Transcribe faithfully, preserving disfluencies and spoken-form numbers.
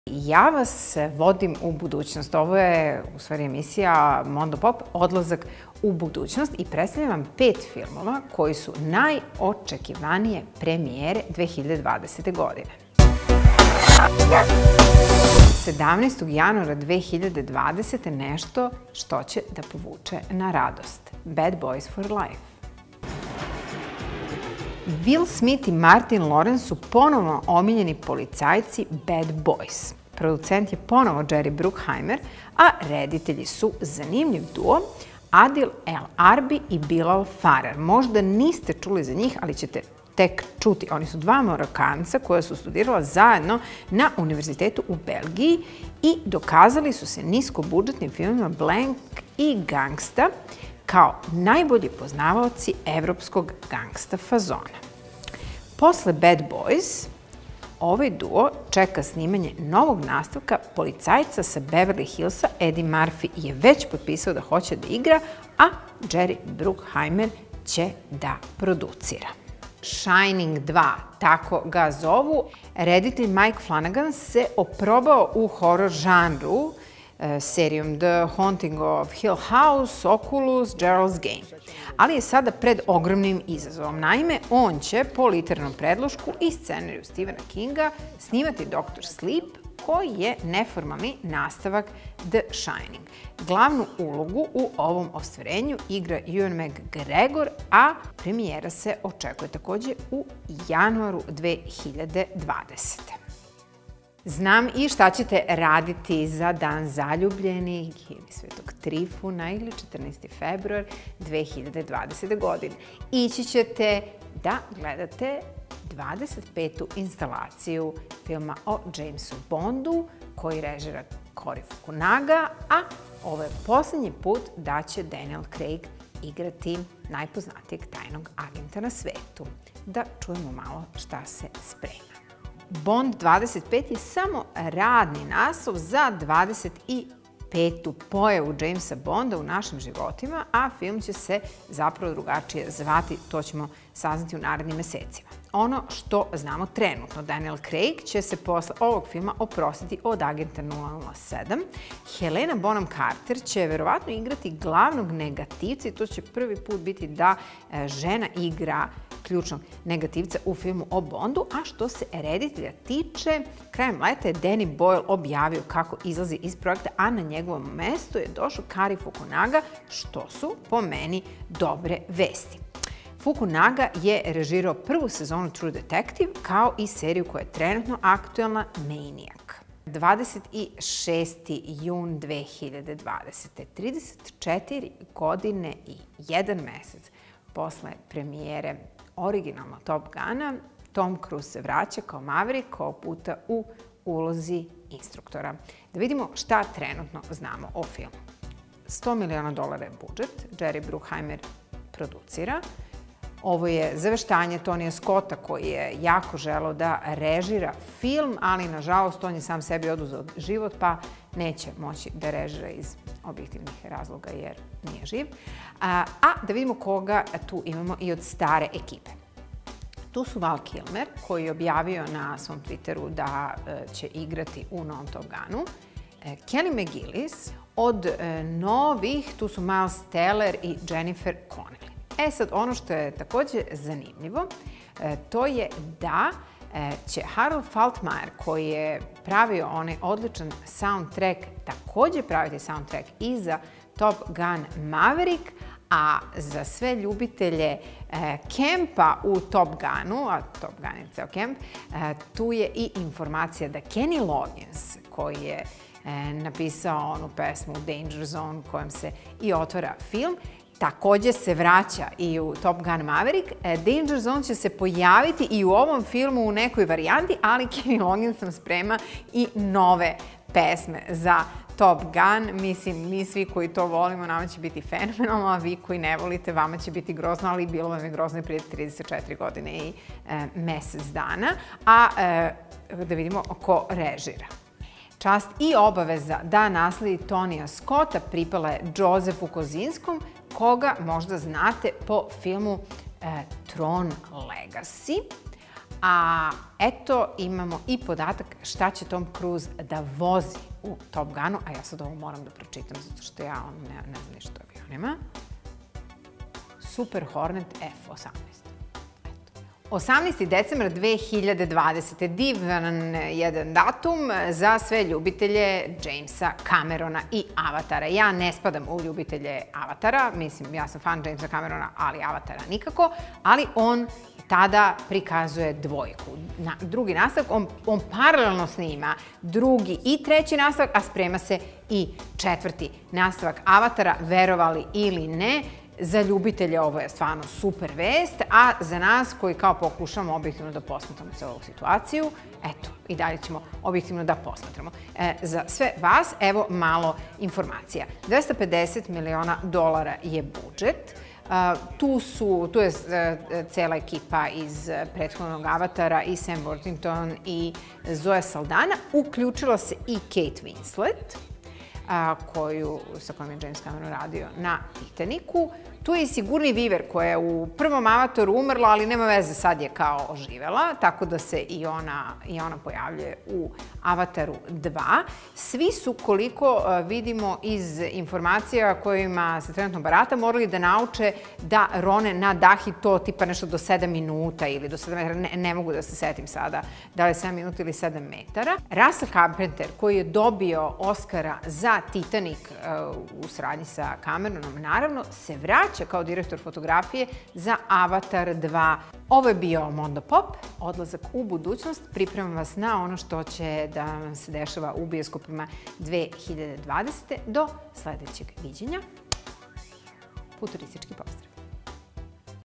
Ja vas vodim u budućnost. Ovo je u stvari emisija Mondo Pop, odlazak u budućnost i predstavljam vam pet filmova koji su najočekivanije premijere dve hiljade dvadesete. godine. sedamnaestog januara dve hiljade dvadesete. nešto što će da povuče na radost. Bad Boys for Life. Will Smith i Martin Lawrence su ponovo omiljeni policajci Bad Boys. Producent je ponovo Jerry Bruckheimer, a reditelji su zanimljiv duo Adil El Arbi i Bilal Farrer. Možda niste čuli za njih, ali ćete tek čuti. Oni su dva Marokanca koja su studirala zajedno na univerzitetu u Belgiji i dokazali su se niskobudžetnim filmima Blank i Gangsta kao najbolji poznavaoci evropskog gangsta fazona. Posle Bad Boys, ovaj duo čeka snimanje novog nastavka Policajca sa Beverly Hillsa. Eddie Murphy je već potpisao da hoće da igra, a Jerry Bruckheimer će da producira. Shining dva, tako ga zovu. Reditelj Mike Flanagan se oprobao u horor žanru serijom The Haunting of Hill House, Oculus, Gerald's Game. Ali je sada pred ogromnim izazovom. Naime, on će po literarnom predlošku i scenariju Stephena Kinga snimati doktor Sleep, koji je neformalni nastavak The Shining. Glavnu ulogu u ovom ostvarenju igra Ewan McGregor, a premijera se očekuje takođe u januaru dve hiljade dvadesete. Znam i šta ćete raditi za Dan zaljubljenih ili Svetog Trifuna ili četrnaesti februar dve hiljade dvadesete. godine. Ići ćete da gledate dvadeset petu instalaciju filma o Jamesu Bondu koji režira Cory Fukunaga, a ovo je poslednji put da će Daniel Craig igrati najpoznatijeg tajnog agenta na svetu. Da čujemo malo šta se sprema. Bond dvadeset pet je samo radni naslov za dvadeset petu pojavu Jamesa Bonda u našim životima, a film će se zapravo drugačije zvati, to ćemo saznati u narednim mesecima. Ono što znamo trenutno, Daniel Craig će se posle ovog filma oprostiti od agenta nula nula sedam. Helena Bonham Carter će verovatno igrati glavnog negativca i to će prvi put biti da žena igra ključnog negativca u filmu o Bondu, a što se reditelja tiče, krajem leta je Danny Boyle objavio kako izlazi iz projekta, a na njegovom mestu je došao Cory Fukunaga, što su po meni dobre vesti. Fukunaga je režirao prvu sezonu True Detective, kao i seriju koja je trenutno aktuelna Maniac. dvadeset šesti jun dve hiljade dvadesete. trideset četiri godine i jedan mesec posle premijere originalnog Top Guna, Tom Cruise se vraća kao Maverick, ovog puta u ulozi instruktora. Da vidimo šta trenutno znamo o filmu. sto miliona dolara je budžet, Jerry Bruckheimer producira. Ovo je zaveštanje Tonija Scotta koji je jako želeo da režira film, ali nažalost on je sam sebi oduzeo život pa neće moći da režira iz objektivnih razloga jer nije živ. A da vidimo koga tu imamo i od stare ekipe. Tu su Val Kilmer koji je objavio na svom Twitteru da će igrati u novom Top Gunu. Kelly McGillis, od novih tu su Miles Teller i Jennifer Connelly. E sad, ono što je takođe zanimljivo, to je da će Harold Faltermeyer, koji je pravio onaj odličan soundtrack, takođe praviti soundtrack i za Top Gun Maverick, a za sve ljubitelje kempa u Top Gunu, a Top Gun je ceo kemp, tu je i informacija da Kenny Loggins, koji je napisao onu pesmu Danger Zone kojom se i otvara film, takođe se vraća i u Top Gun Maverick. Danger Zone će se pojaviti i u ovom filmu u nekoj varijanti, ali Kenny Loggins nam sprema i nove pesme za Top Gun. Mislim, mi svi koji to volimo, nama će biti fenomenalno, a vi koji ne volite, vama će biti grozno, ali bilo vam je grozno i prije trideset četiri godine i mesec dana. A da vidimo ko režira. Čast i obaveza da nasledi Tonija Scotta pripala je Josefu Kozinskom, koga možda znate po filmu Tron Legacy. A eto, imamo i podatak šta će Tom Cruise da vozi u Top Gunu, a ja sad ovo moram da pročitam, zato što ja ne, ne znam ništa o avionima. Super Hornet F osamnaest. osamnaesti decembar dve hiljade dvadesete. Divan jedan datum za sve ljubitelje Jamesa Camerona i Avatara. Ja ne spadam u ljubitelje Avatara, mislim, ja sam fan Jamesa Camerona, ali Avatara nikako, ali on tada prikazuje dvojku. Na, drugi nastavak, on, on paralelno snima drugi i treći nastavak, a sprema se i četvrti nastavak Avatara, verovali ili ne. Za ljubitelje ovo je stvarno super vest, a za nas koji kao pokušamo objektivno da posmatramo celu ovu situaciju, eto, i dalje ćemo objektivno da posmatramo. E, za sve vas, evo malo informacija. dvesta pedeset miliona dolara je budžet. Uh, tu, su, tu je uh, cela ekipa iz prethodnog Avatara, i Sam Worthington i Zoe Saldana. Uključila se i Kate Winslet, uh, koju, sa kojom je James Cameron radio na Titanicu. Tu je i Sigourney Weaver koja je u prvom Avataru umrla, ali nema veze, sad je kao oživela, tako da se i ona, i ona pojavljuje u Avataru dva. Svi su, koliko vidimo iz informacija kojima se trenutno barata, morali da nauče da rone na dahi to tipa nešto do sedam minuta ili do sedam metara, ne, ne mogu da se setim sada da li je sedam minuta ili sedam metara. Russell Carpenter, koji je dobio Oscara za Titanic uh, u saradnji sa Cameronom, naravno, se vraća kao direktor fotografije za Avatar dva. Ovo je bio Mondo Pop, odlazak u budućnost. Pripremam vas na ono što će da vam se dešava u bioskopima dve hiljade dvadesete. Do sledećeg viđenja. Futuristički pozdrav!